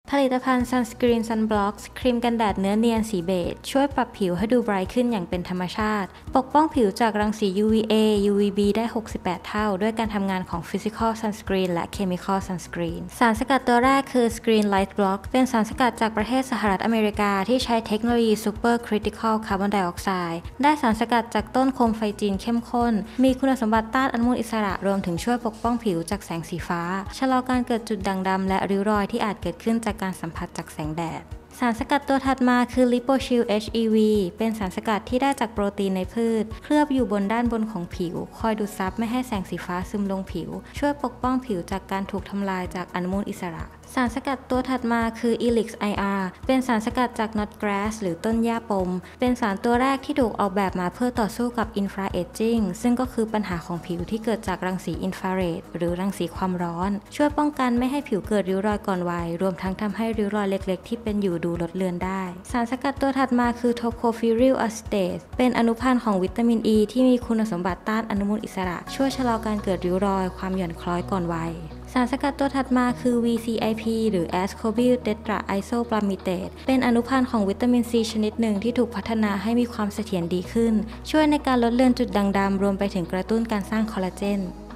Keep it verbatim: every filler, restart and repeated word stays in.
ผลิตภัณฑ์ Sunscreen Sunblock ครีมกันแดดเนื้อเนียนสีเบจช่วยปรับผิวให้ดูไบรท์ขึ้นอย่างเป็นธรรมชาติปกป้องผิวจากรังสี ยู วี เอ ยู วี บี ได้หกสิบแปดเท่าด้วยการทำงานของ Physical Sunscreen และ Chemical Sunscreen สารสกัดตัวแรกคือ Screen Light Block เป็นสารสกัดจากประเทศสหรัฐอเมริกาที่ใช้เทคโนโลยี Super Critical Carbon Dioxide ได้สารสกัดจากต้นโคมไฟจีนเข้มข้นมีคุณสมบัติต้านอนุมูลอิสระรวมถึงช่วยปกป้องผิวจากแสงสีฟ้าชะลอการเกิดจุดด่างดำและริ้วรอยที่อาจเกิดขึ้นจากการสัมผัสจากแสงแดดสารสกัดตัวถัดมาคือ LipoShield เอช อี วี เป็นสารสกัดที่ได้จากโปรตีนในพืชเคลือบอยู่บนด้านบนของผิวคอยดูดซับไม่ให้แสงสีฟ้าซึมลงผิวช่วยปกป้องผิวจากการถูกทำลายจากอนุมูลอิสระสารสกัดตัวถัดมาคือ Elix ไอ อาร์ เป็นสารสกัดจาก Knotgrass หรือต้นหญ้าปมเป็นสารตัวแรกที่ถูกออกแบบมาเพื่อต่อสู้กับ Infraaging ซึ่งก็คือปัญหาของผิวที่เกิดจากรังสีอินฟราเรดหรือรังสีความร้อนช่วยป้องกันไม่ให้ผิวเกิดริ้วรอยก่อนวัยรวมทั้งทำให้ริ้วรอยเล็กๆที่เป็นอยู่ดูลดเลือนได้สารสกัดตัวถัดมาคือ Tocopherol acetate เป็นอนุพันธ์ของวิตามินอ e ีที่มีคุณสมบัติต้านอนุมูลอิสระช่วยชะลอการเกิดริ้วรอยความหย่อนคล้อยก่อนวัยสารสกัดตัวถัดมาคือ วี ซี ไอ พี หรือ Ascorbyl tetraisopromitate เป็นอนุพันธ์ของวิตามินซีชนิดหนึ่งที่ถูกพัฒนาให้มีความเสถียรดีขึ้นช่วยในการลดเลือนจุดด่างดำรวมไปถึงกระตุ้นการสร้างคอลลาเจน